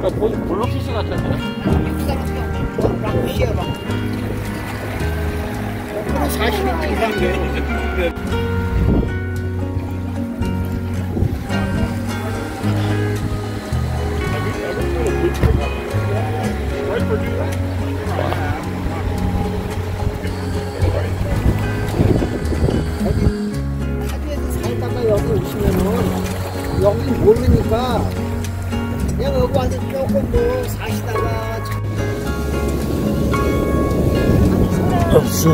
거의 블루피스 같은데? 라쿠시야 막. 그럼 40인치 이상 돼. 타지에서 살다가 여기 오시면은 여기 모르니까 그냥 여기 와서 조금 뭐 사시다가 없어.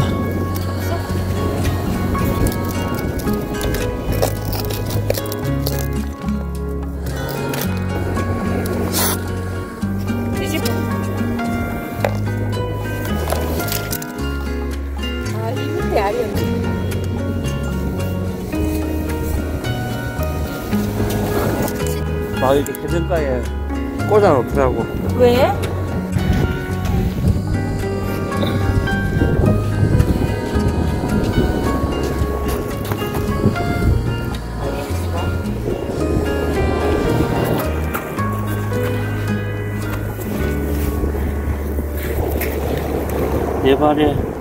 아, 이분데 알이었네. 막 이렇게 해변가에 꽂아놓더라고. 왜? 내 발에